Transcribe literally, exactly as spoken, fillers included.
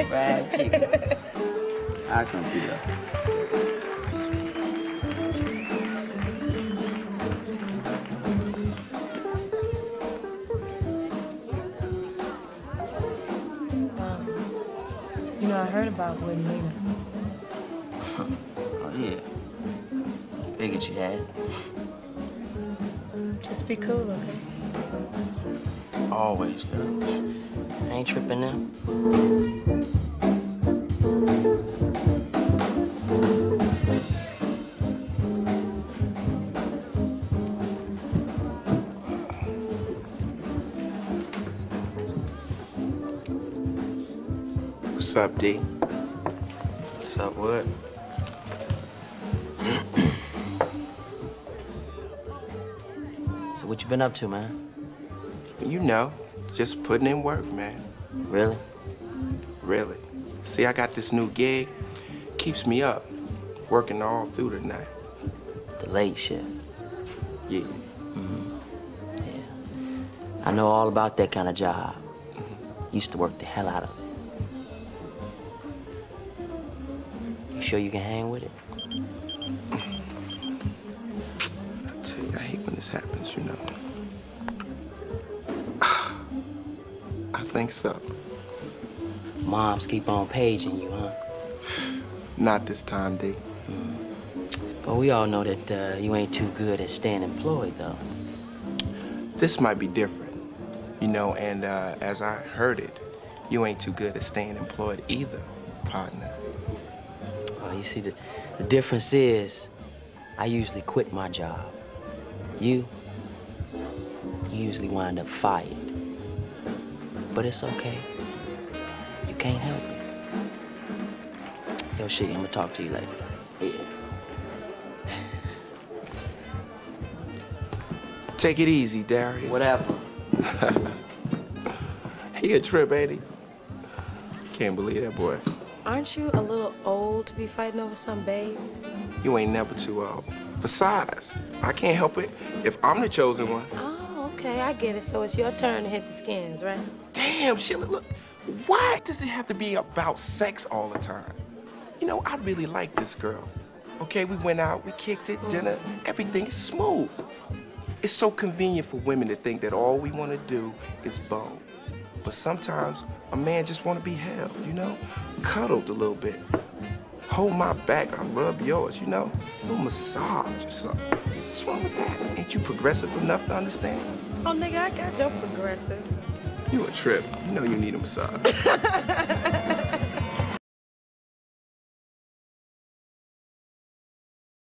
Fried chicken. I come through though. You know, I heard about Wood and Nina. Oh, yeah. Figured you had. Just be cool, okay? Always, girl. I ain't tripping now. What's up, D? What's up, Wood? So what you been up to, man? You know, just putting in work, man. Really? Really. See, I got this new gig. Keeps me up, working all through the night. The late shift. Yeah. Mm-hmm. Yeah. I know all about that kind of job. Mm-hmm. Used to work the hell out of it. You sure you can hang with it? I tell you, I hate when this happens, you know. I think so. Moms keep on paging you, huh? Not this time, D. Mm. Well, we all know that uh, you ain't too good at staying employed, though. This might be different, you know, and uh, as I heard it, you ain't too good at staying employed either, partner. Well, you see, the, the difference is I usually quit my job. You, you usually wind up fired. But it's okay. You can't help it. Yo, shit, I'm gonna talk to you later. Yeah. Take it easy, Darius. Whatever. He a trip, ain't he? Can't believe that boy. Aren't you a little old to be fighting over some babe? You ain't never too old. Besides, I can't help it if I'm the chosen one. Oh, okay, I get it. So it's your turn to hit the skins, right? Damn, Sheila, look. Why does it have to be about sex all the time? You know, I really like this girl. Okay, we went out, we kicked it, mm. dinner, everything is smooth. It's so convenient for women to think that all we want to do is bone. But sometimes a man just want to be held, you know? Cuddled a little bit. Hold my back, I rub yours, you know? A little massage or something. What's wrong with that? Ain't you progressive enough to understand? Oh, nigga, I got your progressive. You a trip. You know you need a massage.